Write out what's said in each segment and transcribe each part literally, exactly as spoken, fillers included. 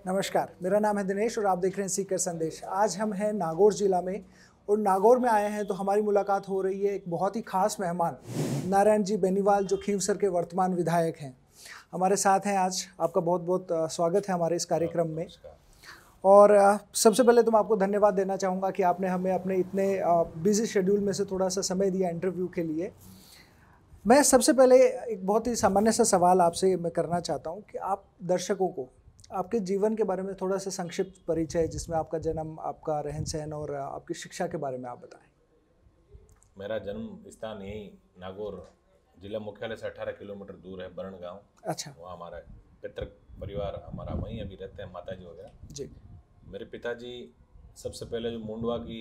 नमस्कार, मेरा नाम है दिनेश और आप देख रहे हैं सीकर संदेश। आज हम हैं नागौर जिला में और नागौर में आए हैं तो हमारी मुलाकात हो रही है एक बहुत ही खास मेहमान नारायण जी बेनीवाल, जो खींवसर के वर्तमान विधायक हैं। हमारे साथ हैं आज। आपका बहुत बहुत स्वागत है हमारे इस कार्यक्रम में। और सबसे पहले तो मैं आपको धन्यवाद देना चाहूँगा कि आपने हमें अपने इतने बिजी शेड्यूल में से थोड़ा सा समय दिया इंटरव्यू के लिए। मैं सबसे पहले एक बहुत ही सामान्य सा सवाल आपसे मैं करना चाहता हूँ कि आप दर्शकों को आपके जीवन के बारे में थोड़ा सा संक्षिप्त परिचय, जिसमें आपका जन्म, आपका रहन सहन और आपकी शिक्षा के बारे में आप बताएं। मेरा जन्म स्थान यही नागौर जिला मुख्यालय से अठारह किलोमीटर दूर है, बरण गाँव। अच्छा। वहाँ हमारा पितृ परिवार हमारा वहीं अभी रहते हैं, माताजी वगैरह जी। मेरे पिताजी सबसे पहले जो मुंडवा की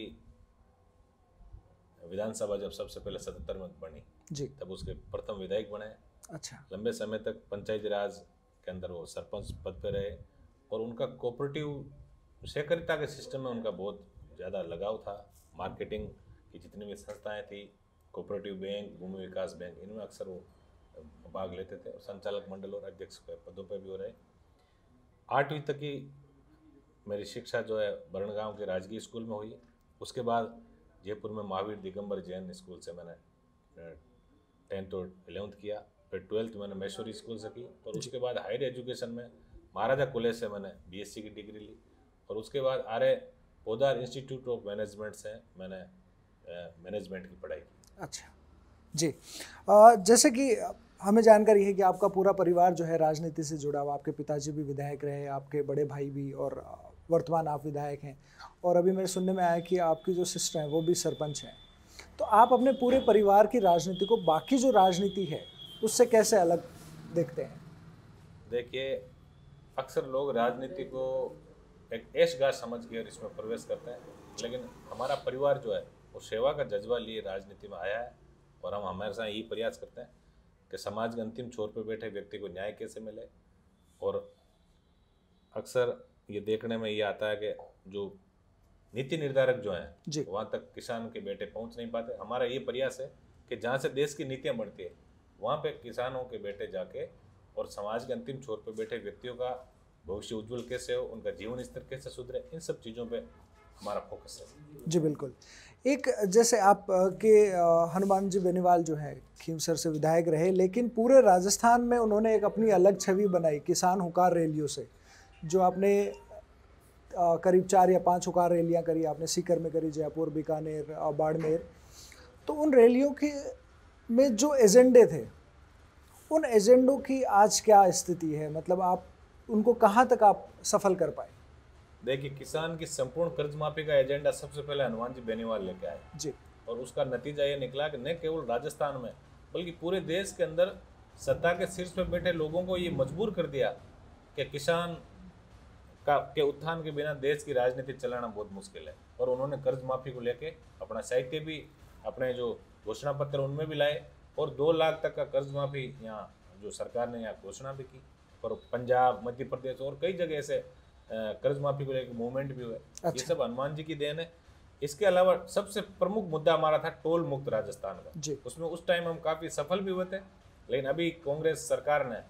विधानसभा जब सबसे पहले सतहत्तर में बनी जी, तब उसके प्रथम विधायक बने। अच्छा। लंबे समय तक पंचायती राज के अंदर वो सरपंच पद पे रहे और उनका कोऑपरेटिव सहकारिता के सिस्टम में उनका बहुत ज़्यादा लगाव था। मार्केटिंग की जितनी भी संस्थाएं थी, कोऑपरेटिव बैंक, भूमि विकास बैंक, इनमें अक्सर वो भाग लेते थे और संचालक मंडल और अध्यक्ष के पदों पर भी हो रहे। आठवीं तक की मेरी शिक्षा जो है बरण गाँव के राजकीय स्कूल में हुई। उसके बाद जयपुर में महावीर दिगंबर जैन स्कूल से मैंने टेंथ और इलेवंथ किया। फिर ट्वेल्थ मैंने मैसूरी स्कूल से की और उसके बाद हायर एजुकेशन में महाराजा कॉलेज से मैंने बीएससी की डिग्री ली और उसके बाद Arya Podar institute of management से मैंने मैनेजमेंट की पढ़ाई की। अच्छा जी। आ, जैसे कि हमें जानकारी है कि आपका पूरा परिवार जो है राजनीति से जुड़ा हुआ। आपके पिताजी भी विधायक रहे, आपके बड़े भाई भी, और वर्तमान आप विधायक हैं। और अभी मेरे सुनने में आया कि आपकी जो सिस्टर हैं वो भी सरपंच हैं। तो आप अपने पूरे परिवार की राजनीति को बाकी जो राजनीति है उससे कैसे अलग देखते हैं? देखिए, अक्सर लोग राजनीति को एक ऐशगार समझ के इसमें प्रवेश करते हैं, लेकिन हमारा परिवार जो है वो सेवा का जज्बा लिए राजनीति में आया है और हम हमेशा यही प्रयास करते हैं कि समाज के अंतिम छोर पर बैठे व्यक्ति को न्याय कैसे मिले। और अक्सर ये देखने में ये आता है कि जो नीति निर्धारक जो हैं वहाँ तक किसान के बेटे पहुँच नहीं पाते। हमारा ये प्रयास है कि जहाँ से देश की नीतियाँ बढ़ती है वहाँ पे किसानों के बेटे जाके और समाज के अंतिम छोर पर बैठे व्यक्तियों का भविष्य उज्जवल कैसे हो, उनका जीवन स्तर कैसे सुधरे, इन सब चीज़ों पे हमारा फोकस है। जी बिल्कुल। एक जैसे आप के हनुमान जी बेनीवाल जो है खींवसर से विधायक रहे, लेकिन पूरे राजस्थान में उन्होंने एक अपनी अलग छवि बनाई किसान हुकार रैलियों से। जो आपने करीब चार या पांच हुकार रैलियां करी, आपने सीकर में करी, जयपुर, बीकानेर, बाड़मेर। तो उन रैलियों के में जो एजेंडे थे, उन एजेंडों की आज क्या स्थिति है? मतलब आप उनको कहाँ तक आप सफल कर पाए? देखिए, किसान की संपूर्ण कर्ज माफी का एजेंडा सबसे पहले हनुमान जी बेनीवाल लेके आए जी, और उसका नतीजा ये निकला कि न केवल राजस्थान में बल्कि पूरे देश के अंदर सत्ता के शीर्ष पर बैठे लोगों को ये मजबूर कर दिया कि किसान का के उत्थान के बिना देश की राजनीति चलाना बहुत मुश्किल है। और उन्होंने कर्ज माफी को लेके अपना साहित्य भी, अपने जो घोषणा पत्र उनमें भी लाए और दो लाख तक का कर्ज माफी यहाँ जो सरकार ने यहाँ घोषणा भी की। और पंजाब, मध्य प्रदेश और कई जगह ऐसे कर्ज माफी को लेकर मूवमेंट भी हुए। अच्छा। ये सब हनुमान जी की देन है। इसके अलावा सबसे प्रमुख मुद्दा हमारा था टोल मुक्त राजस्थान का। उसमें उस टाइम हम काफ़ी सफल भी हुए थे, लेकिन अभी कांग्रेस सरकार ने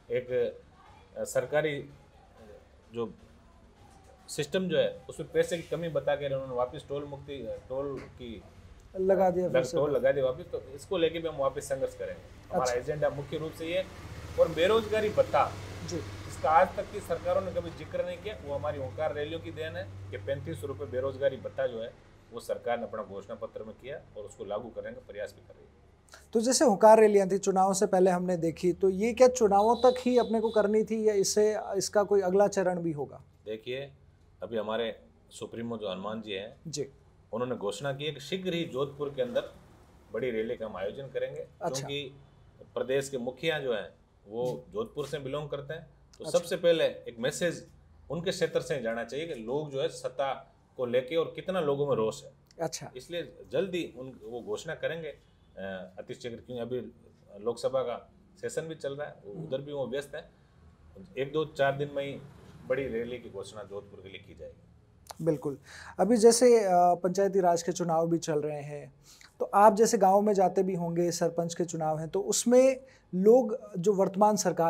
एक सरकारी जो सिस्टम जो है उसमें पैसे की कमी बता के उन्होंने वापस टोल मुक्ति टोल की लगा दिया लग, टोल लगा दिया वापस। तो इसको लेके भी हम वापस संघर्ष करेंगे। हमारा एजेंडा मुख्य रूप से ये। और बेरोजगारी भत्ता जी, इसका आज तक की सरकारों ने कभी जिक्र नहीं किया, वो हमारी हुंकार रैलियों की देन है कि पैंतीस रुपये बेरोजगारी भत्ता जो है वो सरकार ने अपना घोषणा पत्र में किया और उसको लागू करने का प्रयास भी कर रही है। तो जैसे हुंकार रैलियां थी चुनावों से पहले हमने देखी, तो ये क्या चुनावों तक ही अपने को करनी थी या इससे इसका कोई अगला चरण भी होगा? देखिए, अभी हमारे सुप्रीमो जो हनुमान जी हैं जी, उन्होंने घोषणा की है कि शीघ्र ही जोधपुर के अंदर बड़ी रैली का हम आयोजन करेंगे। अच्छा। क्योंकि प्रदेश के मुखिया जो हैं वो जोधपुर से बिलोंग करते हैं, तो अच्छा। सबसे पहले एक मैसेज उनके क्षेत्र से जाना चाहिए कि लोग जो है सत्ता को लेके और कितना लोगों में रोष है। अच्छा। इसलिए जल्दी उन वो घोषणा करेंगे अति शीघ्र, क्योंकि अभी लोकसभा का सेशन भी चल रहा है, उधर भी वो व्यस्त है। एक दो चार दिन में ही बड़ी रैली की घोषणा जोधपुर के लिए की जाएगी। बिल्कुल। अभी जैसे पंचायती राज के चुनाव भी चल रहे हैं, तो आप जैसे गांव में जाते भी होंगे, सरपंच के चुनाव हैं, तो उसमें लोग जो वर्तमान सरकार है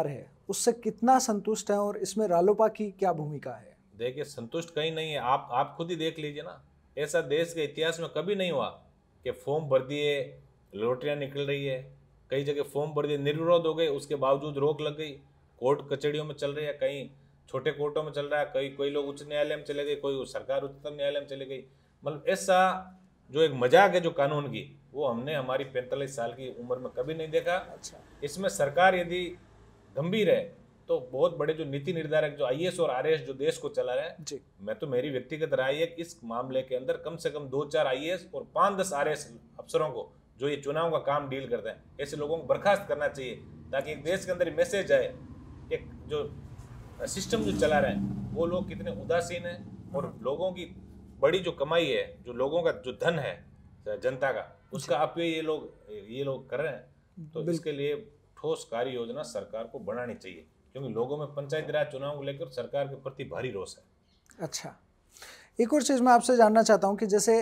उससे कितना संतुष्ट हैं और इसमें रालोपा की क्या भूमिका है? देखिए, संतुष्ट कहीं नहीं है। आप आप खुद ही देख लीजिए ना, ऐसा देश के इतिहास में कभी नहीं हुआ कि फॉर्म भर दिए, लॉटरियां निकल रही है, कई जगह फॉर्म भर दिए, निर्विरोध हो गए, उसके बावजूद रोक लग गई, कोर्ट कचहरियों में चल रही है, कहीं छोटे कोर्टों में चल रहा है, कई कोई लोग उच्च न्यायालय में चले गए, कोई सरकार उच्चतम न्यायालय में चले गई। मतलब ऐसा जो एक मजाक है जो कानून की, वो हमने हमारी पैंतालीस साल की उम्र में कभी नहीं देखा। अच्छा। इसमें सरकार यदि गंभीर है तो बहुत बड़े जो नीति निर्धारक जो आई ए एस और आर ए एस जो देश को चला रहे हैं, मैं तो मेरी व्यक्तिगत राय है कि इस मामले के अंदर कम से कम दो चार आई ए एस और पाँच दस आर ए एस अफसरों को जो ये चुनाव का काम डील करते हैं, ऐसे लोगों को बर्खास्त करना चाहिए, ताकि एक देश के अंदर मैसेज आए कि जो सिस्टम जो चला रहे हैं वो लोग कितने उदासीन हैं और लोगों की बड़ी जो कमाई है, जो लोगों का जो धन है जनता का, उसका अपव्यय ये लोग ये लोग कर रहे हैं। तो इसके लिए ठोस कार्य योजना सरकार को बनानी चाहिए, क्योंकि लोगों में पंचायती राज चुनाव को लेकर सरकार के प्रति भारी रोष है। अच्छा, एक और चीज़ मैं आपसे जानना चाहता हूं कि जैसे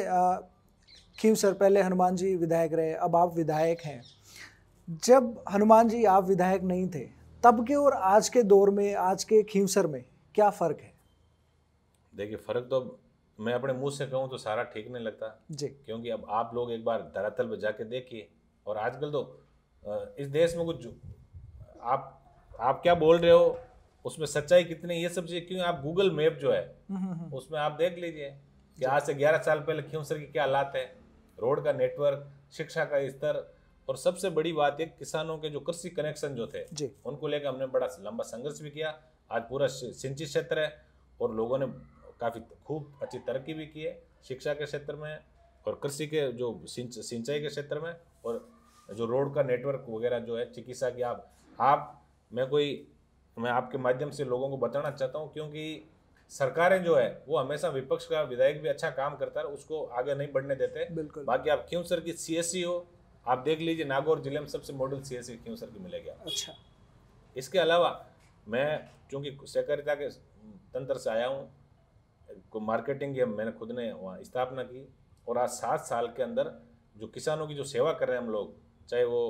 खींवसर पहले हनुमान जी विधायक रहे, अब आप विधायक हैं। जब हनुमान जी आप विधायक नहीं थे, तब के और आज के दौर में, आज के खींवसर में क्या फ़र्क है? देखिए, फ़र्क तो मैं अपने मुंह से कहूँ तो सारा ठीक नहीं लगता जी, क्योंकि अब आप लोग एक बार धरातल पर जाके देखिए, और आजकल तो इस देश में कुछ आप आप क्या बोल रहे हो, उसमें सच्चाई कितनी, ये सब चीज़ें क्यों, आप गूगल मैप जो है उसमें आप देख लीजिए कि आज से ग्यारह साल पहले खींवसर की क्या हालात है, रोड का नेटवर्क, शिक्षा का स्तर, और सबसे बड़ी बात है किसानों के जो कृषि कनेक्शन जो थे जी, उनको लेकर हमने बड़ा लंबा संघर्ष भी किया। आज पूरा सिंचित क्षेत्र है और लोगों ने काफ़ी खूब अच्छी तरक्की भी की है शिक्षा के क्षेत्र में और कृषि के जो सिंचाई के क्षेत्र में, और जो रोड का नेटवर्क वगैरह जो है, चिकित्सा की, आप आप मैं कोई मैं आपके माध्यम से लोगों को बताना चाहता हूँ, क्योंकि सरकारें जो है वो हमेशा विपक्ष का विधायक भी अच्छा काम करता है उसको आगे नहीं बढ़ने देते। बाकी आप खींवसर की सी एस सी हो, आप देख लीजिए, नागौर जिले में सबसे model C S C Khinvsar की मिलेगी। अच्छा, इसके अलावा मैं चूँकि सहकारिता के तंत्र से आया हूँ, मार्केटिंग की मैंने खुद ने वहाँ स्थापना की, और आज सात साल के अंदर जो किसानों की जो सेवा कर रहे हैं हम लोग, चाहे वो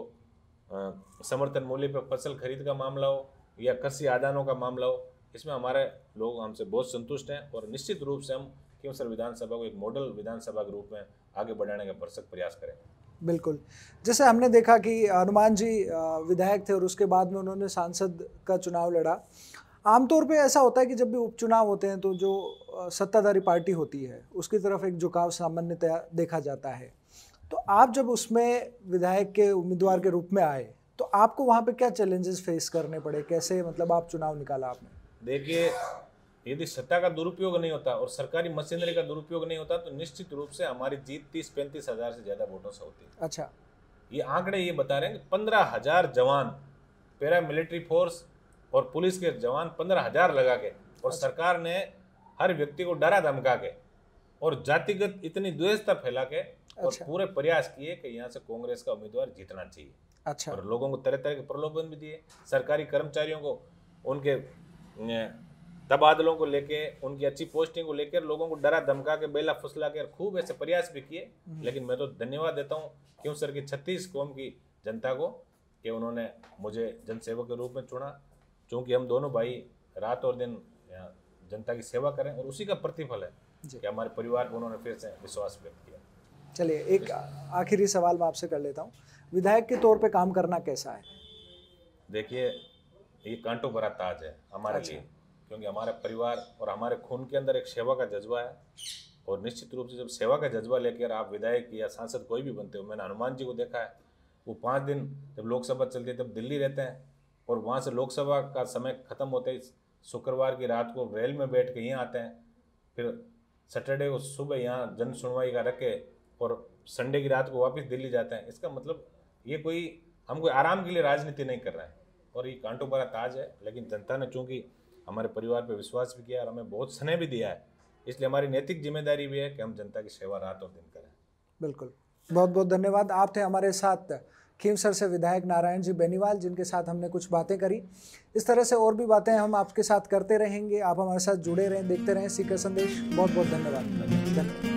आ, समर्थन मूल्य पर फसल खरीद का मामला हो या कृषि आदानों का मामला हो, इसमें हमारे लोग हमसे बहुत संतुष्ट हैं और निश्चित रूप से हम खींवसर विधानसभा को एक मॉडल विधानसभा के रूप में आगे बढ़ाने का भरसक प्रयास करेंगे। बिल्कुल, जैसे हमने देखा कि हनुमान जी विधायक थे और उसके बाद में उन्होंने सांसद का चुनाव लड़ा। आमतौर पे ऐसा होता है कि जब भी उपचुनाव होते हैं तो जो सत्ताधारी पार्टी होती है उसकी तरफ एक झुकाव सामान्यतया देखा जाता है। तो आप जब उसमें विधायक के उम्मीदवार के रूप में आए तो आपको वहाँ पे क्या चैलेंजेस फेस करने पड़े, कैसे मतलब आप चुनाव निकाला आपने? देखिए, यदि सत्ता का दुरुपयोग नहीं होता और सरकारी मशीनरी का दुरुपयोग नहीं होता तो निश्चित रूप से हमारी जीत तीस पैंतीस हजार से ज़्यादा वोटों से होती है। अच्छा, ये आंकड़े ये बता रहे हैं कि पंद्रह हजार जवान, पैरा मिलिट्री फोर्स और पुलिस के जवान पंद्रह हजार लगा के, और अच्छा। सरकार ने हर व्यक्ति को डरा धमका के और जातिगत इतनी द्वेषता फैला के और अच्छा। पूरे प्रयास किए कि यहाँ से कांग्रेस का उम्मीदवार जीतना चाहिए। अच्छा, और लोगों को तरह तरह के प्रलोभन भी दिए, सरकारी कर्मचारियों को उनके तबादलों को लेके, उनकी अच्छी पोस्टिंग को लेकर लोगों को डरा धमका के, बेला फुसला के खूब ऐसे प्रयास भी किए। लेकिन मैं तो धन्यवाद देता हूँ खींवसर की छत्तीस कौम की जनता को कि उन्होंने मुझे जनसेवक के रूप में चुना, क्योंकि हम दोनों भाई रात और दिन जनता की सेवा करें, और उसी का प्रतिफल है कि हमारे परिवार को उन्होंने फिर से विश्वास व्यक्त किया। चलिए, एक आखिरी सवाल मैं आपसे कर लेता हूँ, विधायक के तौर पे काम करना कैसा है? देखिए, ये कांटों भरा ताज है हमारे अच्छा। लिए, क्योंकि हमारे परिवार और हमारे खून के अंदर एक सेवा का जज्बा है, और निश्चित रूप से जब सेवा का जज्बा लेकर आप विधायक या सांसद कोई भी बनते हो, मैंने हनुमान जी को देखा है, वो पाँच दिन जब लोकसभा चलती है तब दिल्ली रहते हैं, और वहाँ से लोकसभा का समय खत्म होते ही शुक्रवार की रात को रेल में बैठ के यहाँ आते हैं, फिर सैटरडे को सुबह यहाँ जन सुनवाई का रख के, और संडे की रात को वापस दिल्ली जाते हैं। इसका मतलब ये कोई हम कोई आराम के लिए राजनीति नहीं कर रहे हैं, और ये कांटों भरा ताज है। लेकिन जनता ने चूंकि हमारे परिवार पर विश्वास भी किया और हमें बहुत स्नेह भी दिया है, इसलिए हमारी नैतिक जिम्मेदारी भी है कि हम जनता की सेवा रात और दिन करें। बिल्कुल, बहुत बहुत धन्यवाद। आप थे हमारे साथ खींवसर से विधायक नारायण जी बेनीवाल, जिनके साथ हमने कुछ बातें करी। इस तरह से और भी बातें हम आपके साथ करते रहेंगे। आप हमारे साथ जुड़े रहें, देखते रहें सीकर संदेश। बहुत बहुत धन्यवाद। धन्यवाद।